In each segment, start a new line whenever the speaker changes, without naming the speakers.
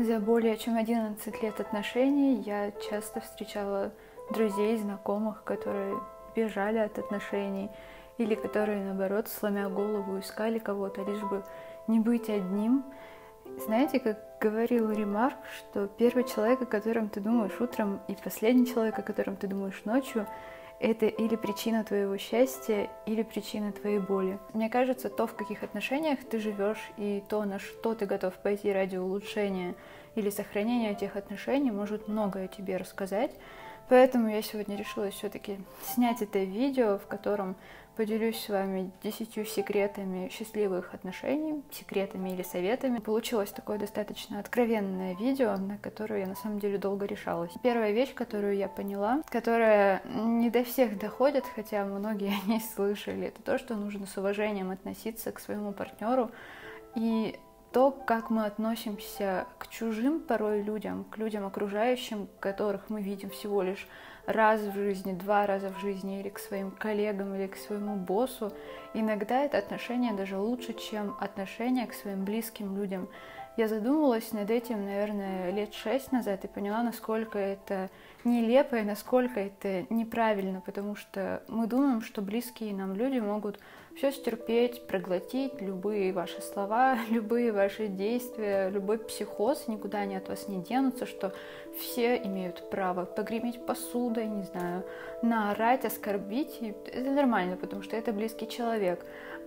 За более чем 11 лет отношений я часто встречала друзей, знакомых, которые бежали от отношений, или которые, наоборот, сломя голову, искали кого-то, лишь бы не быть одним. Знаете, как говорил Ремарк, что первый человек, о котором ты думаешь утром, и последний человек, о котором ты думаешь ночью, это или причина твоего счастья, или причина твоей боли. Мне кажется, то, в каких отношениях ты живешь, и то, на что ты готов пойти ради улучшения или сохранения этих отношений, может многое тебе рассказать. Поэтому я сегодня решила все-таки снять это видео, в котором поделюсь с вами 10 секретами счастливых отношений, секретами или советами. Получилось такое достаточно откровенное видео, на которое я на самом деле долго решалась. Первая вещь, которую я поняла, которая не до всех доходит, хотя многие о ней слышали, это то, что нужно с уважением относиться к своему партнеру и то, как мы относимся к чужим порой людям, к людям окружающим, которых мы видим всего лишь раз в жизни, 2 раза в жизни, или к своим коллегам, или к своему боссу. Иногда это отношение даже лучше, чем отношение к своим близким людям. Я задумалась над этим, наверное, лет 6 назад и поняла, насколько это нелепо и насколько это неправильно, потому что мы думаем, что близкие нам люди могут все стерпеть, проглотить, любые ваши слова, любые ваши действия, любой психоз, никуда они от вас не денутся, что все имеют право погреметь посудой, не знаю, наорать, оскорбить, и это нормально, потому что это близкий человек.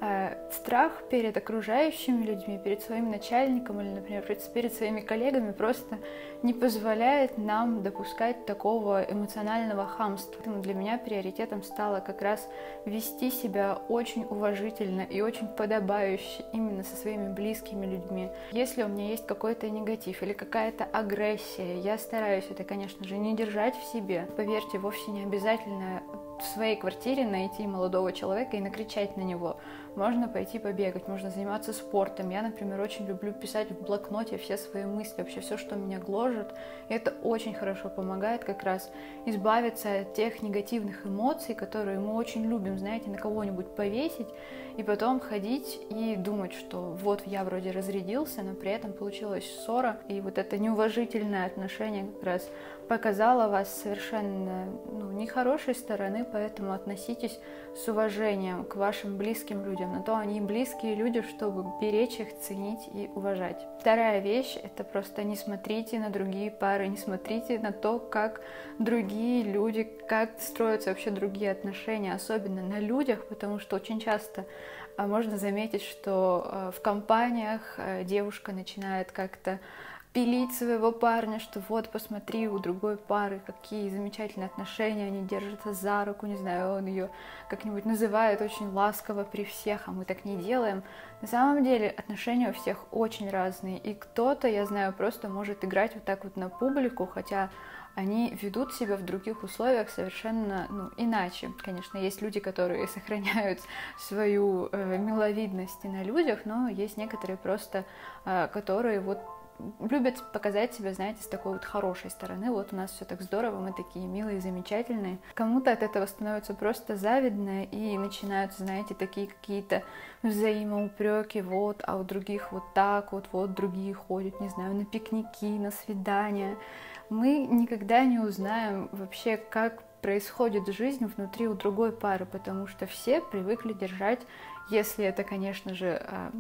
Страх перед окружающими людьми, перед своим начальником или, например, перед своими коллегами просто не позволяет нам допускать такого эмоционального хамства. Поэтому для меня приоритетом стало как раз вести себя очень уважительно и очень подобающе именно со своими близкими людьми. Если у меня есть какой-то негатив или какая-то агрессия, я стараюсь это, конечно же, не держать в себе. Поверьте, вовсе не обязательно в своей квартире найти молодого человека и накричать на него. Можно пойти побегать, можно заниматься спортом. Я, например, очень люблю писать в блокноте все свои мысли, вообще все, что меня гложет. И это очень хорошо помогает как раз избавиться от тех негативных эмоций, которые мы очень любим, знаете, на кого-нибудь повесить, и потом ходить и думать, что вот я вроде разрядился, но при этом получилась ссора. И вот это неуважительное отношение как раз показало вас совершенно нехорошей стороны, поэтому относитесь с уважением к вашим близким людям. На то они близкие люди, чтобы беречь их, ценить и уважать. Вторая вещь — это просто не смотрите на другие пары, не смотрите на то, как другие люди, как строятся вообще другие отношения, особенно на людях, потому что очень часто можно заметить, что в компаниях девушка начинает как-то пилить своего парня, что вот, посмотри, у другой пары какие замечательные отношения, они держатся за руку, не знаю, он ее как-нибудь называет очень ласково при всех, а мы так не делаем. На самом деле отношения у всех очень разные, и кто-то, я знаю, просто может играть вот так вот на публику, хотя они ведут себя в других условиях совершенно иначе. Конечно, есть люди, которые сохраняют свою миловидность и на людях, но есть некоторые просто, которые вот любят показать себя, знаете, с такой вот хорошей стороны. Вот у нас все так здорово, мы такие милые, замечательные. Кому-то от этого становится просто завидно, и начинаются, знаете, такие какие-то взаимоупреки, вот, а у других вот так, вот другие ходят, не знаю, на пикники, на свидания. Мы никогда не узнаем вообще, как происходит жизнь внутри у другой пары, потому что все привыкли держать, если это, конечно же,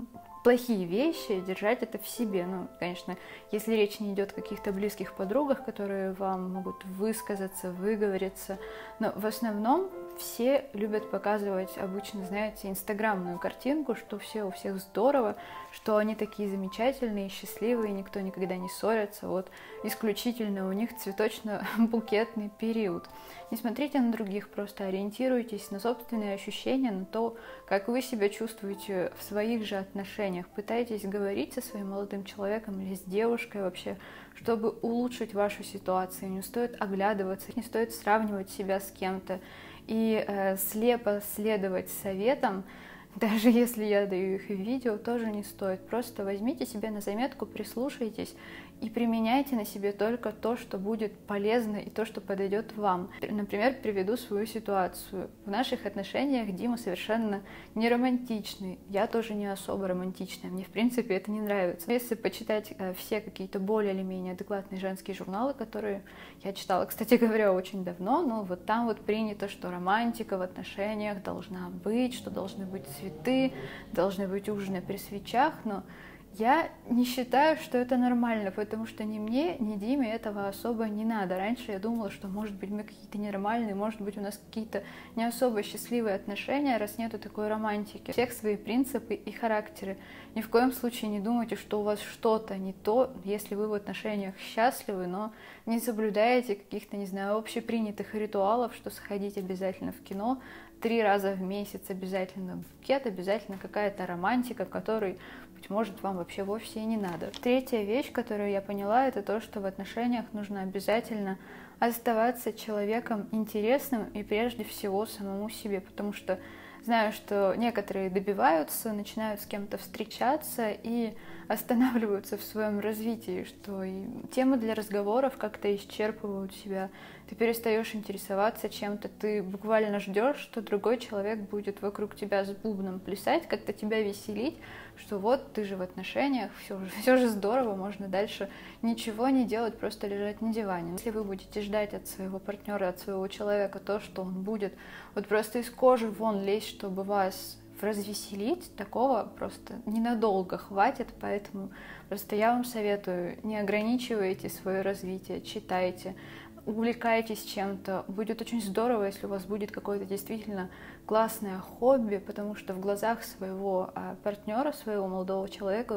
плохие вещи, держать это в себе. Конечно, если речь не идет о каких-то близких подругах, которые вам могут высказаться, выговориться, но в основном все любят показывать обычно, знаете, инстаграмную картинку, что все у всех здорово, что они такие замечательные, счастливые, никто никогда не ссорится, вот исключительно у них цветочно-букетный период. Не смотрите на других, просто ориентируйтесь на собственные ощущения, на то, как вы себя чувствуете в своих же отношениях. Пытайтесь говорить со своим молодым человеком или с девушкой вообще, чтобы улучшить вашу ситуацию. Не стоит оглядываться, не стоит сравнивать себя с кем-то и слепо следовать советам. Даже если я даю их в видео, тоже не стоит. Просто возьмите себе на заметку, прислушайтесь и применяйте на себе только то, что будет полезно и то, что подойдет вам. Например, приведу свою ситуацию. В наших отношениях Дима совершенно не романтичный, я тоже не особо романтичная, мне в принципе это не нравится. Если почитать все какие-то более или менее адекватные женские журналы, которые я читала, кстати говоря, очень давно, но вот там вот принято, что романтика в отношениях должна быть, что должны быть цветы, должны быть ужины при свечах, но я не считаю, что это нормально, потому что ни мне, ни Диме этого особо не надо. Раньше я думала, что, может быть, мы какие-то ненормальные, может быть, у нас какие-то не особо счастливые отношения, раз нету такой романтики. У всех свои принципы и характеры. Ни в коем случае не думайте, что у вас что-то не то, если вы в отношениях счастливы, но не соблюдаете каких-то, не знаю, общепринятых ритуалов, что сходить обязательно в кино, 3 раза в месяц обязательно букет, обязательно какая-то романтика, которой, быть может, вам вообще вовсе и не надо. Третья вещь, которую я поняла, это то, что в отношениях нужно обязательно оставаться человеком интересным и прежде всего самому себе, потому что знаю, что некоторые добиваются, начинают с кем-то встречаться и останавливаются в своем развитии, что и темы для разговоров как-то исчерпывают себя. Ты перестаешь интересоваться чем-то, ты буквально ждешь, что другой человек будет вокруг тебя с бубном плясать, как-то тебя веселить, что вот ты же в отношениях, все же здорово, можно дальше ничего не делать, просто лежать на диване. Если вы будете ждать от своего партнера, от своего человека то, что он будет вот просто из кожи вон лезть, чтобы вас развеселить, такого просто ненадолго хватит, поэтому просто я вам советую, не ограничивайте свое развитие, читайте, увлекайтесь чем-то. Будет очень здорово, если у вас будет какое-то действительно классное хобби, потому что в глазах своего партнера, своего молодого человека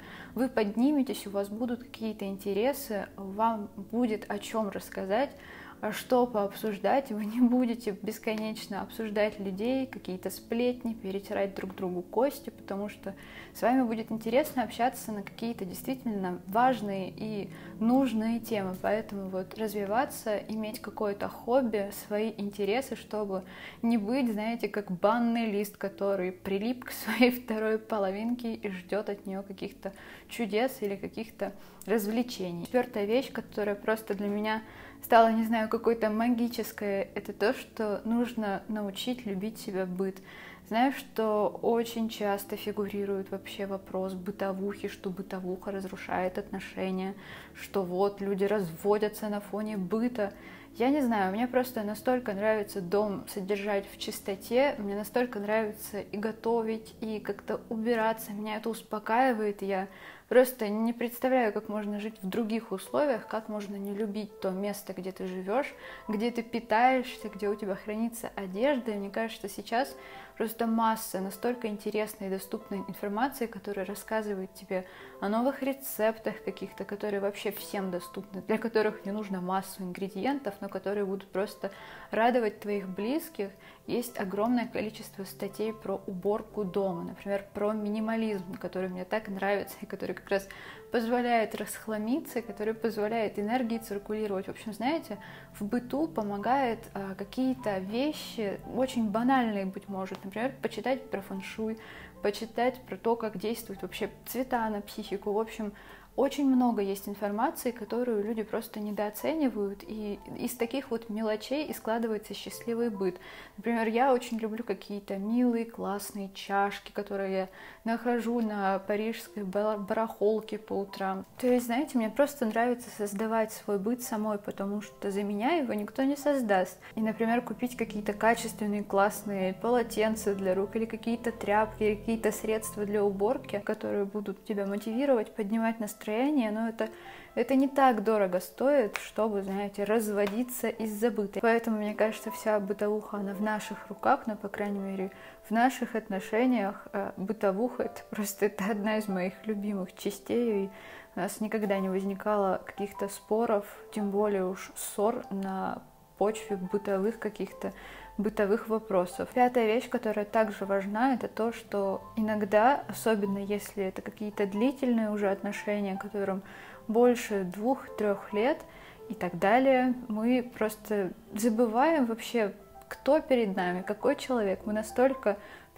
вы подниметесь, у вас будут какие-то интересы, вам будет о чем рассказать, что пообсуждать, вы не будете бесконечно обсуждать людей, какие-то сплетни, перетирать друг другу кости, потому что с вами будет интересно общаться на какие-то действительно важные и нужные темы, поэтому вот развиваться, иметь какое-то хобби, свои интересы, чтобы не быть, знаете, как банный лист, который прилип к своей второй половинке и ждет от нее каких-то чудес или каких-то развлечений. Четвертая вещь, которая просто для меня стала, не знаю, какой-то магической, это то, что нужно научить любить себя быт. Знаю, что очень часто фигурирует вообще вопрос бытовухи, что бытовуха разрушает отношения, что вот люди разводятся на фоне быта. Я не знаю, мне просто настолько нравится дом содержать в чистоте, мне настолько нравится и готовить, и как-то убираться, меня это успокаивает, я просто не представляю, как можно жить в других условиях, как можно не любить то место, где ты живешь, где ты питаешься, где у тебя хранится одежда. И мне кажется, сейчас просто масса настолько интересной и доступной информации, которая рассказывает тебе о новых рецептах каких-то, которые вообще всем доступны, для которых не нужно массу ингредиентов, но которые будут просто радовать твоих близких. Есть огромное количество статей про уборку дома, например, про минимализм, который мне так нравится и который как раз позволяет расхламиться, который позволяет энергии циркулировать. В общем, знаете, в быту помогает какие-то вещи, очень банальные, быть может, например, почитать про фэн-шуй, почитать про то, как действуют вообще цвета на психику. В общем, очень много есть информации, которую люди просто недооценивают, и из таких вот мелочей и складывается счастливый быт. Например, я очень люблю какие-то милые, классные чашки, которые я нахожу на парижской барахолке по утрам. То есть, знаете, мне просто нравится создавать свой быт самой, потому что за меня его никто не создаст. И, например, купить какие-то качественные, классные полотенца для рук, или какие-то тряпки, или какие-то средства для уборки, которые будут тебя мотивировать, поднимать настроение, но это не так дорого стоит, чтобы, знаете, разводиться из-за быта. Поэтому, мне кажется, вся бытовуха, она в наших руках, но, по крайней мере, в наших отношениях бытовуха — это одна из моих любимых частей, и у нас никогда не возникало каких-то споров, тем более уж ссор на почве бытовых каких-то бытовых вопросов. Пятая вещь, которая также важна, это то, что иногда, особенно если это какие-то длительные уже отношения, которым больше 2-3 лет и так далее, мы просто забываем вообще, кто перед нами, какой человек. Мы настолько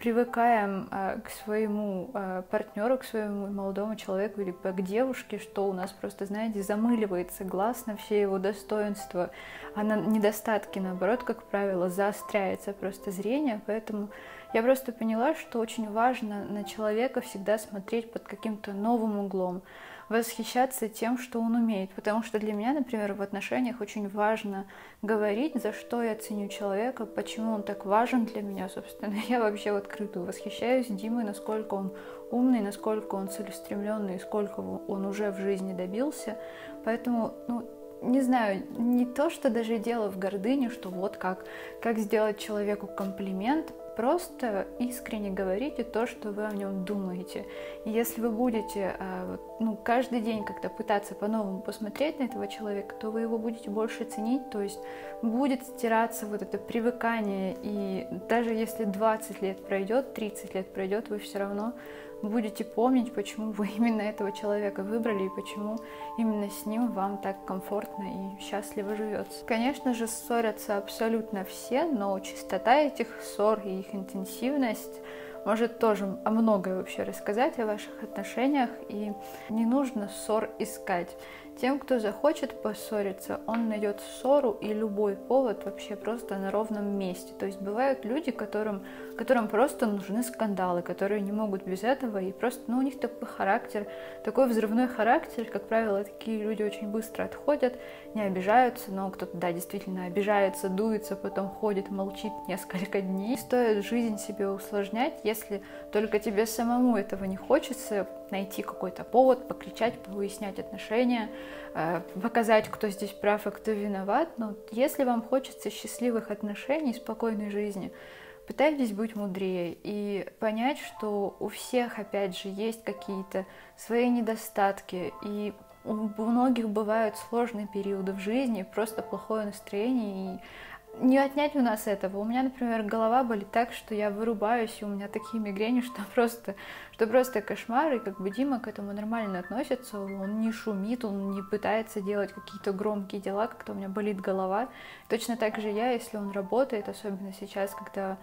привыкаем к своему партнеру, к своему молодому человеку или к девушке, что у нас просто, знаете, замыливается глаз на все его достоинства, а на недостатки, наоборот, как правило, заостряется просто зрение. Поэтому я просто поняла, что очень важно на человека всегда смотреть под каким-то новым углом, восхищаться тем, что он умеет. Потому что для меня, например, в отношениях очень важно говорить, за что я ценю человека, почему он так важен для меня, собственно. Я вообще в открытую восхищаюсь Димой, насколько он умный, насколько он целеустремленный, сколько он уже в жизни добился. Поэтому, не знаю, не то, что даже дело в гордыне, что вот как сделать человеку комплимент, просто искренне говорите то, что вы о нем думаете. И если вы будете каждый день как-то пытаться по-новому посмотреть на этого человека, то вы его будете больше ценить, то есть будет стираться вот это привыкание, и даже если 20 лет пройдет, 30 лет пройдет, вы все равно будете помнить, почему вы именно этого человека выбрали и почему именно с ним вам так комфортно и счастливо живется. Конечно же, ссорятся абсолютно все, но частота этих ссор и их интенсивность может тоже о многое вообще рассказать о ваших отношениях, и не нужно ссор искать. Тем, кто захочет поссориться, он найдет ссору и любой повод вообще просто на ровном месте. То есть бывают люди, которым просто нужны скандалы, которые не могут без этого, и просто, у них такой характер, такой взрывной характер, как правило, такие люди очень быстро отходят, не обижаются, но кто-то, да, действительно обижается, дуется, потом ходит, молчит несколько дней. Стоит жизнь себе усложнять, если только тебе самому этого не хочется, найти какой-то повод, покричать, выяснять отношения, показать, кто здесь прав, а кто виноват. Но если вам хочется счастливых отношений, спокойной жизни, пытайтесь быть мудрее и понять, что у всех, опять же, есть какие-то свои недостатки, и у многих бывают сложные периоды в жизни, просто плохое настроение, и не отнять у нас этого. У меня, например, голова болит так, что я вырубаюсь, и у меня такие мигрени, что просто кошмар, и как бы Дима к этому нормально относится, он не шумит, он не пытается делать какие-то громкие дела, как-то у меня болит голова. Точно так же я, если он работает, особенно сейчас, когда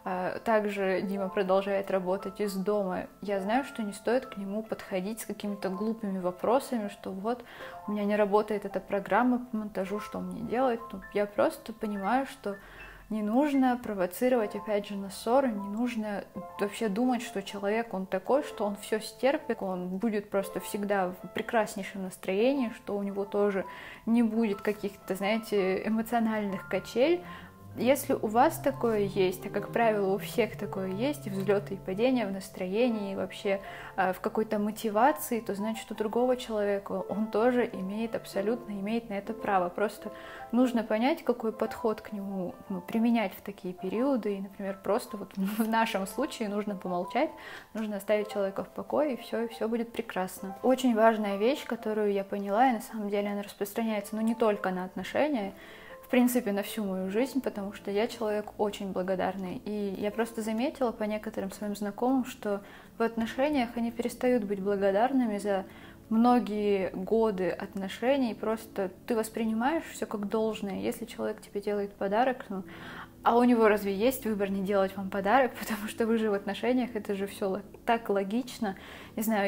также Дима продолжает работать из дома, я знаю, что не стоит к нему подходить с какими-то глупыми вопросами, что вот у меня не работает эта программа по монтажу, что мне делать. Я просто понимаю, что не нужно провоцировать, опять же, на ссоры, не нужно вообще думать, что человек, он такой, что он все стерпит, он будет просто всегда в прекраснейшем настроении, что у него тоже не будет каких-то, знаете, эмоциональных качелей. Если у вас такое есть, а как правило у всех такое есть, и взлеты и падения в настроении, и вообще в какой-то мотивации, то значит у другого человека он тоже абсолютно имеет на это право. Просто нужно понять, какой подход к нему применять в такие периоды. И, например, просто вот в нашем случае нужно помолчать, нужно оставить человека в покое, и все будет прекрасно. Очень важная вещь, которую я поняла, и на самом деле она распространяется, не только на отношения, в принципе, на всю мою жизнь, потому что я человек очень благодарный. И я просто заметила по некоторым своим знакомым, что в отношениях они перестают быть благодарными за многие годы отношений. Просто ты воспринимаешь все как должное. Если человек тебе делает подарок, а у него разве есть выбор не делать вам подарок, потому что вы же в отношениях, это же все так логично. Не знаю,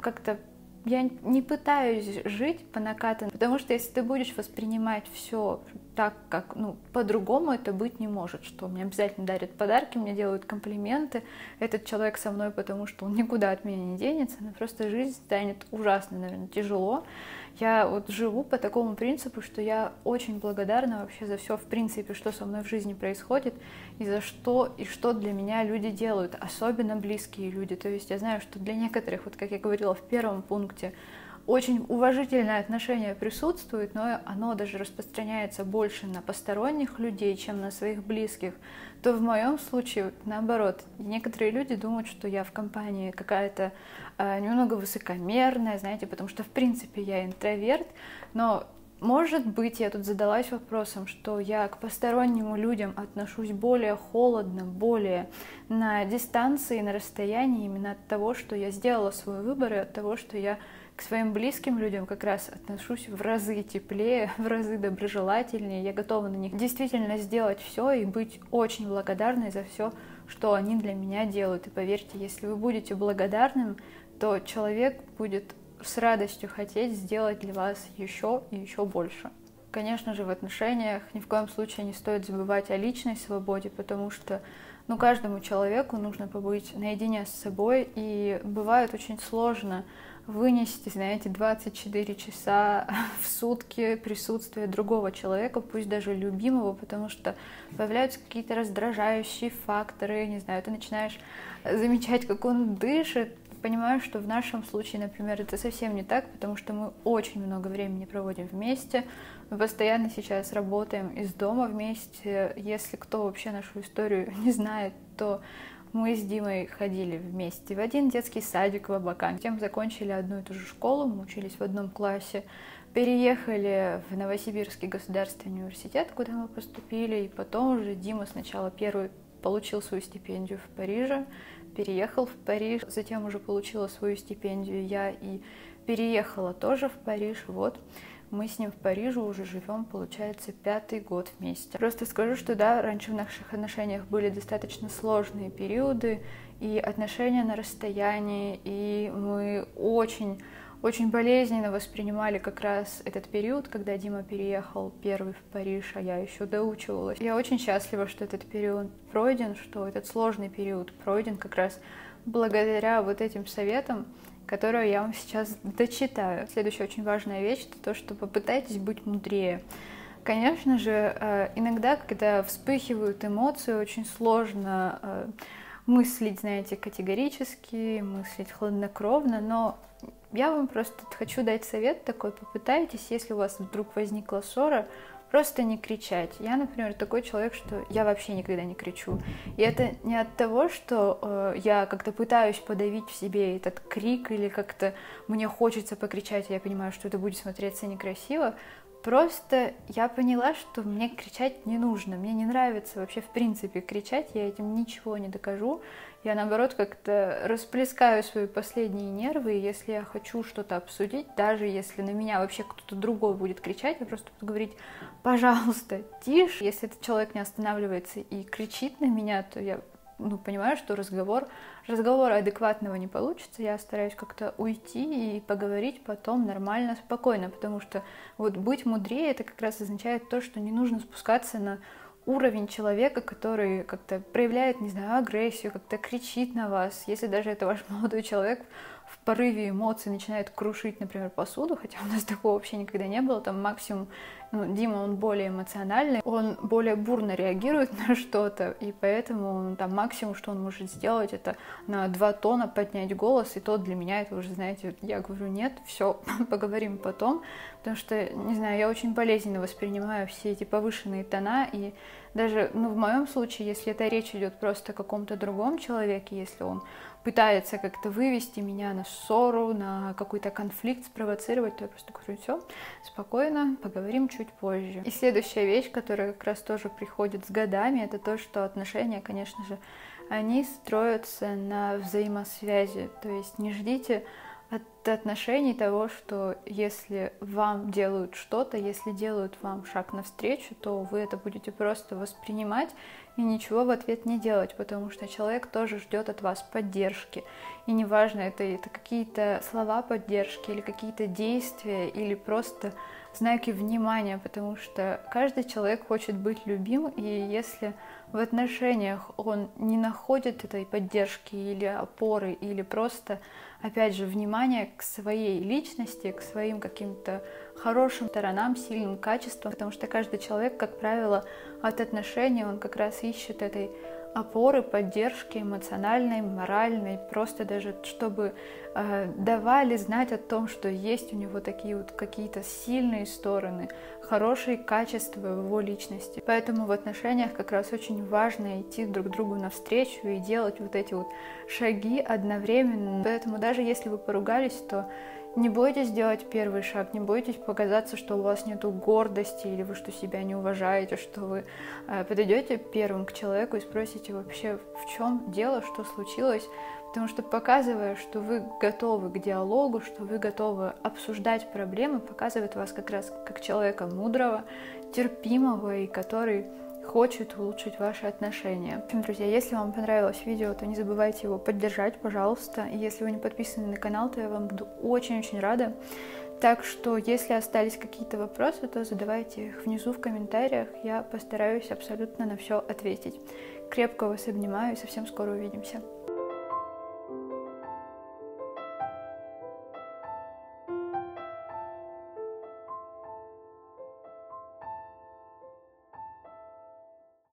я не пытаюсь жить по накатанной, потому что если ты будешь воспринимать все так, как, по-другому это быть не может, что мне обязательно дарят подарки, мне делают комплименты, этот человек со мной, потому что он никуда от меня не денется, но просто жизнь станет ужасно, наверное, тяжело. Я вот живу по такому принципу, что я очень благодарна вообще за все, в принципе, что со мной в жизни происходит, и за что, и что для меня люди делают, особенно близкие люди. То есть я знаю, что для некоторых, вот как я говорила в первом пункте, очень уважительное отношение присутствует, но оно даже распространяется больше на посторонних людей, чем на своих близких, то в моем случае наоборот. Некоторые люди думают, что я в компании какая-то немного высокомерная, знаете, потому что в принципе я интроверт, но может быть, я тут задалась вопросом, что я к посторонним людям отношусь более холодно, более на дистанции, на расстоянии, именно от того, что я сделала свой выбор, и от того, что я к своим близким людям как раз отношусь в разы теплее, в разы доброжелательнее. Я готова на них действительно сделать все и быть очень благодарной за все, что они для меня делают. И поверьте, если вы будете благодарным, то человек будет с радостью хотеть сделать для вас еще и еще больше. Конечно же, в отношениях ни в коем случае не стоит забывать о личной свободе, потому что каждому человеку нужно побыть наедине с собой, и бывает очень сложно вынести, знаете, 24 часа в сутки присутствие другого человека, пусть даже любимого, потому что появляются какие-то раздражающие факторы, не знаю, ты начинаешь замечать, как он дышит. Понимаю, что в нашем случае, например, это совсем не так, потому что мы очень много времени проводим вместе, мы постоянно сейчас работаем из дома вместе. Если кто вообще нашу историю не знает, то мы с Димой ходили вместе в один детский садик в Абакане, затем закончили одну и ту же школу, мы учились в одном классе, переехали в Новосибирский государственный университет, куда мы поступили, и потом уже Дима сначала первый получил свою стипендию в Париже, переехал в Париж, затем уже получила свою стипендию я и переехала тоже в Париж. Вот мы с ним в Париже уже живем, получается, 5-й год вместе. Просто скажу, что да, раньше в наших отношениях были достаточно сложные периоды и отношения на расстоянии, и мы очень болезненно воспринимали как раз этот период, когда Дима переехал первый в Париж, а я еще доучивалась. Я очень счастлива, что этот период пройден, что этот сложный период пройден как раз благодаря вот этим советам, которые я вам сейчас дочитаю. Следующая очень важная вещь — это то, что попытайтесь быть мудрее. Конечно же, иногда, когда вспыхивают эмоции, очень сложно мыслить, знаете, категорически, мыслить хладнокровно, но я вам просто хочу дать совет такой: попытайтесь, если у вас вдруг возникла ссора, просто не кричать. Я, например, такой человек, что я вообще никогда не кричу. И это не от того, что я как-то пытаюсь подавить в себе этот крик, или как-то мне хочется покричать, и я понимаю, что это будет смотреться некрасиво. Просто я поняла, что мне кричать не нужно. Мне не нравится вообще в принципе кричать, я этим ничего не докажу. Я, наоборот, как-то расплескаю свои последние нервы, и если я хочу что-то обсудить, даже если на меня вообще кто-то другой будет кричать, я просто буду говорить: пожалуйста, тише. Если этот человек не останавливается и кричит на меня, то я понимаю, что разговора адекватного не получится. Я стараюсь как-то уйти и поговорить потом нормально, спокойно, потому что вот быть мудрее — это как раз означает то, что не нужно спускаться на уровень человека, который как-то проявляет, не знаю, агрессию, как-то кричит на вас. Если даже это ваш молодой человек в порыве эмоций начинает крушить, например, посуду, хотя у нас такого вообще никогда не было, там максимум, Дима, он более эмоциональный, он более бурно реагирует на что-то, и поэтому там максимум, что он может сделать, это на 2 тона поднять голос, и то для меня это уже, знаете, я говорю: нет, все, поговорим потом, потому что, не знаю, я очень болезненно воспринимаю все эти повышенные тона, и даже, в моем случае, если это речь идет просто о каком-то другом человеке, если он пытается как-то вывести меня на ссору, на какой-то конфликт, спровоцировать, то я просто говорю: все, спокойно, поговорим чуть позже. И следующая вещь, которая как раз тоже приходит с годами, это то, что отношения, конечно же, они строятся на взаимосвязи. То есть не ждите от отношений того, что если вам делают что-то, если делают вам шаг навстречу, то вы это будете просто воспринимать и ничего в ответ не делать, потому что человек тоже ждет от вас поддержки. И неважно, это какие-то слова поддержки, или какие-то действия, или просто знаки внимания, потому что каждый человек хочет быть любим, и если в отношениях он не находит этой поддержки или опоры, или просто, опять же, внимания к своей личности, к своим каким-то хорошим сторонам, сильным качествам, потому что каждый человек, как правило, от отношений он как раз ищет этой опоры, поддержки эмоциональной, моральной, просто даже чтобы давали знать о том, что есть у него такие вот какие-то сильные стороны, хорошие качества в его личности. Поэтому в отношениях как раз очень важно идти друг другу навстречу и делать вот эти вот шаги одновременно. Поэтому даже если вы поругались, то не бойтесь делать первый шаг, не бойтесь показаться, что у вас нету гордости, или вы что себя не уважаете, что вы подойдете первым к человеку и спросите вообще, в чем дело, что случилось, потому что, показывая, что вы готовы к диалогу, что вы готовы обсуждать проблемы, показывает вас как раз как человека мудрого, терпимого, и который хочет улучшить ваши отношения. В общем, друзья, если вам понравилось видео, то не забывайте его поддержать, пожалуйста. И если вы не подписаны на канал, то я вам буду очень-очень рада. Так что, если остались какие-то вопросы, то задавайте их внизу в комментариях. Я постараюсь абсолютно на все ответить. Крепко вас обнимаю и совсем скоро увидимся.